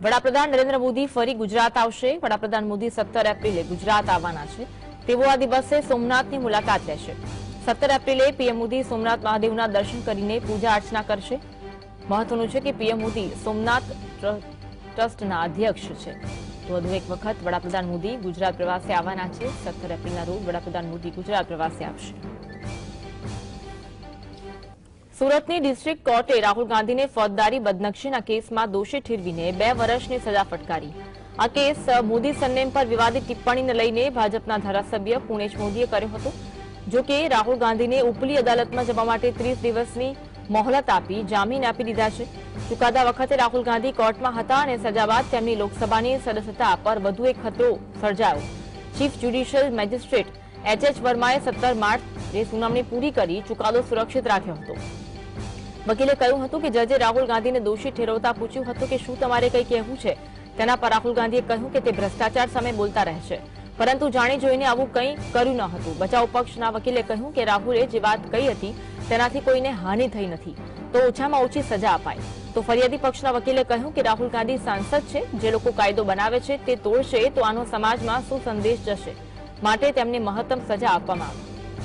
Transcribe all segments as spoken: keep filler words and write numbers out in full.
વડાપ્રધાન નરેન્દ્ર મોદી ફરી ગુજરાત આવશે। વડાપ્રધાન મોદી સત્તર એપ્રિલે ગુજરાત આવવાના છે। તેઓ આ દિવસે સોમનાથની મુલાકાત લેશે। સત્તર એપ્રિલે પીએમ મોદી સોમનાથ મહાદેવના દર્શન કરીને પૂજા અર્ચના કરશે। મહત્વનું છે કે પીએમ મોદી સોમનાથ ટ્રસ્ટના અધ્યક્ષ છે। તો વધુ એક વખત વડાપ્રધાન મોદી ગુજરાત પ્રવાસે આવવાના છે। સત્તર એપ્રિલના રોજ વડાપ્રધાન મોદી ગુજરાત પ્રવાસે આવશે। સુરતની ડિસ્ટ્રિક્ટ કોર્ટે રાહુલ ગાંધીને ફોજદારી બદનક્ષીના કેસમાં દોષી ઠેરવીને બે વર્ષની સજા ફટકારી। આ કેસ મોદી સરનેમ પર વિવાદિત ટિપ્પણીને લઈને ભાજપના ધારાસભ્ય પુણેશ મોદીએ કર્યો હતો। જો કે રાહુલ ગાંધીને ઉપલી અદાલતમાં જવા માટે ત્રીસ દિવસની મોહલત આપી જામીન આપી દીધા છે। ચુકાદા વખતે રાહુલ ગાંધી કોર્ટમાં હતા અને સજા બાદ તેમની લોકસભાની સદસ્યતા પર વધુ એક ખતરો સર્જાયો। Chief judicial magistrate H H વર્માએ સત્તર માર્ચે સુનાવણી પૂરી કરી ચુકાદો સુરક્ષિત રાખ્યો હતો। વકીલે કહ્યું હતું કે જજે રાહુલ ગાંધીને દોષી ઠેરવતા પૂછ્યું હતું કે શું તમારે કંઈ કહેવું છે। તેના પર રાહુલ ગાંધીએ કહ્યું કે તે ભ્રષ્ટાચાર સામે બોલતા રહેશે, પરંતુ જાણી જોઈને આવું કંઈ કર્યું ન હતું। બચાવ પક્ષના વકીલે કહ્યું કે રાહુલે જે વાત કહી હતી તેનાથી કોઈને હાનિ થઈ નથી, તો ઓછામાં ઓછી સજા અપાય। તો ફરિયાદી પક્ષના વકીલે કહ્યું કે રાહુલ ગાંધી સાંસદ છે, જે લોકો કાયદો બનાવે છે તે તોડશે તો આનો સમાજમાં શું સંદેશ જશે, માટે તેમને મહત્તમ સજા આપવામાં આવે।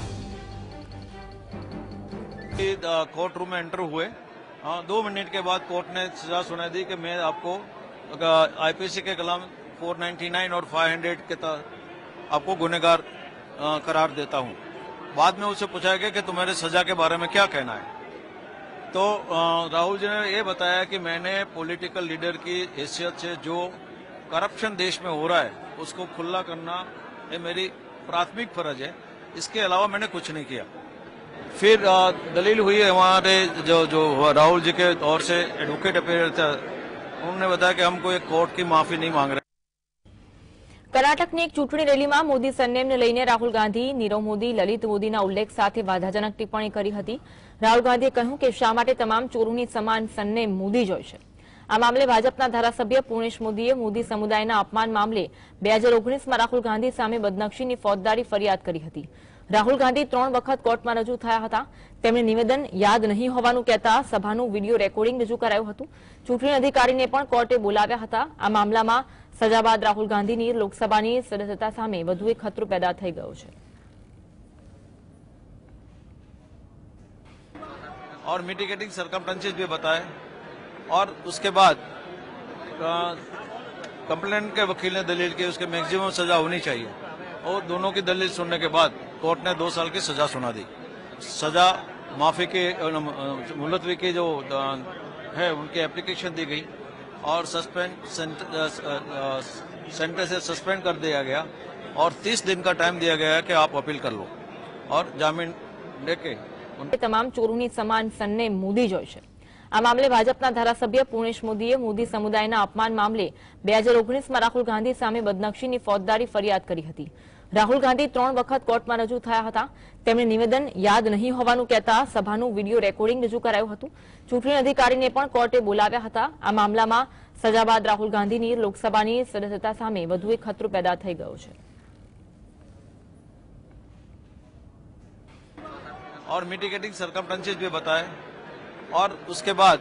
कोर्ट रूम में एंटर हुए दो मिनट के बाद कोर्ट ने सजा सुना दी कि मैं आपको आईपीसी के कलम चार सौ निन्यानवे और पाँच सौ के तहत आपको गुनहगार करार देता हूं। बाद में उससे पूछा गया कि तुम्हारे सजा के बारे में क्या कहना है, तो राहुल जी ने ये बताया कि मैंने पॉलिटिकल लीडर की हैसियत से जो करप्शन देश में हो रहा है उसको खुला करना ये मेरी प्राथमिक फर्ज है, इसके अलावा मैंने कुछ नहीं किया। फिर दलील हुई हमारे जो जो राहुल जी के ओर से एडवोकेट अपीयर था, उन्होंने बताया कि हम कोई कोर्ट की माफी नहीं मांग रहे। કર્ણાટકની એક ચૂંટણી રેલીમાં મોદી સરનેમને લઈને રાહુલ ગાંધી નીરવ મોદી લલિત મોદીના ઉલ્લેખ સાથે વાધાજનક ટિપ્પણી કરી હતી। રાહુલ ગાંધીએ કહ્યું કે શા માટે તમામ ચોરોની સમાન સરનેમ મોદી જ હોય છે। આ મામલે ભાજપના ધારાસભ્ય પુણેશ મોદીએ મોદી સમુદાયના અપમાન મામલે બે હજાર ઓગણીસમાં રાહુલ ગાંધી સામે બદનક્ષીની ફોજદારી ફરિયાદ કરી હતી। રાહુલ ગાંધી ત્રણ વખત કોર્ટમાં રજૂ થયા હતા। તેમણે નિવેદન યાદ નહીં હોવાનું કહેતા સભાનું વિડીયો રેકોર્ડિંગ રજૂ કરાયું હતું। ચૂંટણી અધિકારીને પણ કોર્ટે બોલાવ્યા હતા। આ મામલામાં સજા બાદ રાહુલ ગાંધીની લોકસભાની સદસ્યતા સામે વધુ એક ખતરો પેદા થઈ ગયો છે। और मिटिगेटिंग सर्कमस्टेंसेस भी बताए और उसके बाद कंप्लेंट के वकील ने दलील की उसके मैक्सिमम सजा होनी चाहिए और दोनों की दलील सुनने के बाद कोर्ट ने दो साल की सजा सुना दी। सजा माफी की मुलतवी की जो है उनकी एप्लीकेशन दी गई और सस्पेंड सेंटर से सस्पेंड कर दिया गया और तीस दिन का टाइम दिया गया कि आप अपील कर लो और जामीन लेके તમામ ચોરોની સમાન સરનેમ મોદી જ હોય છે। આ મામલે ભાજપના ધારાસભ્ય પુણેશ મોદીએ મોદી સમુદાયના અપમાન મામલે બે હજાર ઓગણીસમાં રાહુલ ગાંધી સામે બદનક્ષીની ફોજદારી ફરિયાદ કરી હતી। રાહુલ ગાંધી ત્રણ વખત કોર્ટમાં રજૂ થયા હતા। તેમણે નિવેદન યાદ નહીં હોવાનું કહેતા સભાનું વિડીયો રેકોર્ડિંગ રજૂ કરાયું હતું। ચૂંટણી અધિકારીને પણ કોર્ટે બોલાવ્યા હતા। આ મામલામાં સજા બાદ રાહુલ ગાંધીની લોકસભાની સદસ્યતા સામે વધુ એક ખતરો પેદા થઈ ગયો છે। और मिटिगेटिंग सर्कमस्टेंसेस भी बताए और उसके बाद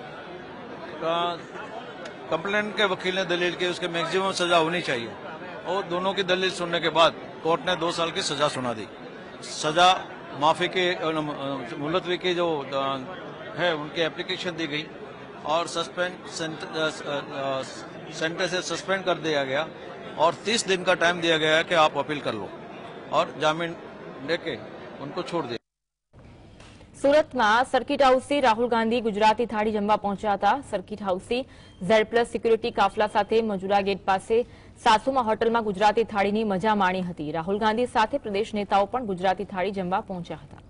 कंप्लेंट के वकील ने दलील की उसके मैक्सिमम सजा होनी चाहिए और दोनों की दलील सुनने के बाद कोर्ट ने दो साल की सजा सुना दी। सजा माफी की मुलतवी की जो है उनकी एप्लीकेशन दी गई और सस्पेंड सेंटर से सस्पेंड कर दिया गया और तीस दिन का टाइम दिया गया कि आप अपील कर लो और जामीन लेके उनको छोड़ दिया। સુરતમાં સર્કિટ હાઉસથી રાહુલ ગાંધી ગુજરાતી થાળી જમવા પહોંચ્યા હતા। સર્કિટ હાઉસથી ઝેડ પ્લસ સિક્યુરિટી કાફલા સાથે મજુરા ગેટ પાસે સાસુમા હોટલમાં ગુજરાતી થાળીની મજા માણી હતી। રાહુલ ગાંધી સાથે પ્રદેશ નેતાઓ પણ ગુજરાતી થાળી જમવા પહોંચ્યા હતા।